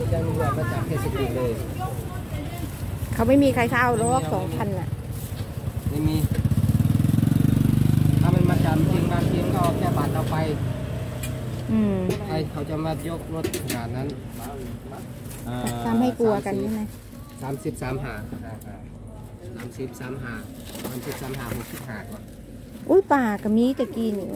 เจ้าหน้าที่มาจากเทศกิจเลยเขาไม่มีใครเข้าหรอก2,000อ่ะไม่มีถ้ามันมาจากจริงมาจริงก็เอาแค่บาทเราไปใครเขาจะมายกรถขนาดนั้นทำให้กลัวกันใช่ไหม 33 หาอุ้ยป่ากับมีตะกี้หนู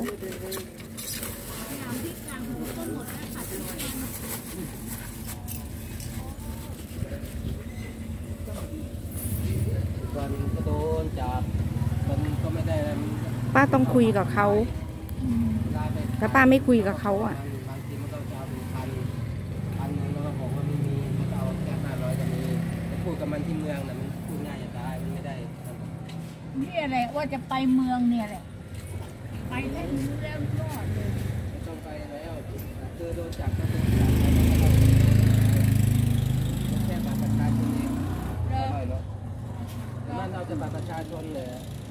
วันก็โดนจับมันก็ไม่ได้ป้าต้องคุยกับเขาถ้าป้าไม่คุยกับเขาอ่ะบางทีมันก็จะเอาเป็นพันนึงแล้วก็บอกว่าไม่มีมันเอาแค่500ก็มีไปพูดกับมันที่เมืองน่ะมันพูดง่ายจะตายมันไม่ได้นี่แหละว่าจะไปเมืองเนี่ยแหละไปเล่นแล้วรอดเลยไม่ต้องไปแล้วคือโดนจับก็โดนจับแค่บัตรประชาชนเองไม่หรอกนั่นเราจะบัตรประชาชนเลย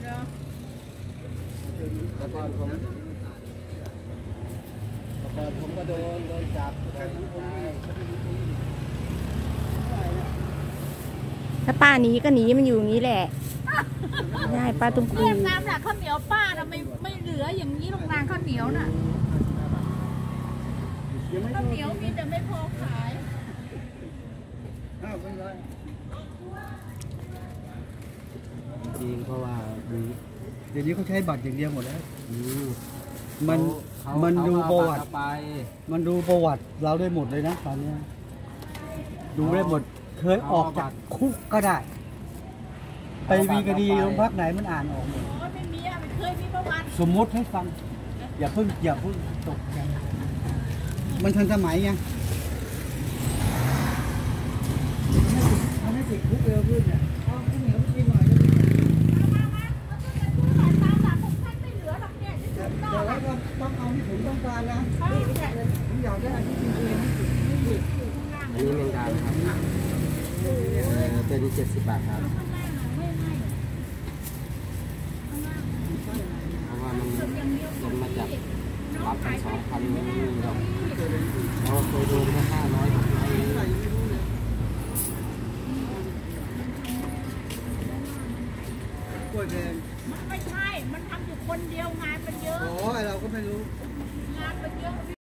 แต่ก่อนผมก็โดนจับถ้าป้าหนีก็หนีมันอยู่อย่างนี้แหละใช่ป้าต้องคุยน้ำหนักข้าวเหนียวป้าน่ะไม่เหลืออย่างนี้ลงนางข้าวเหนียวน่ะข้าวเหนียวมีแต่ไม่พอขายจริงเพราะว่าเดี๋ยวนี้เขาใช้บัตรอย่างเดียวหมดแล้วมันดูประวัติเราได้หมดเลยนะตอนนี้ดูได้หมดเคยออกจากคุกก็ได้ไปมีคดีโรงพักไหนมันอ่านออกหมดไม่มีอ่ะไม่เคยมีประวัติสมมติให้ฟังอย่าเพิ่งตกใจมันทันสมัยไงมันไม่ติดคุกเร็วขึ้นเนี่ยเอาข้าวเหนียวกินหน่อยแต่ว่าต้องเอาที่ผมต้องการนะผมอยากได้ที่จริงอันนี้แมงดาครับตัวนี้70 บาทครับเพราะว่ามันมาจากรับกัน2,000ไม่มีหรอกเราเคยโดนแค่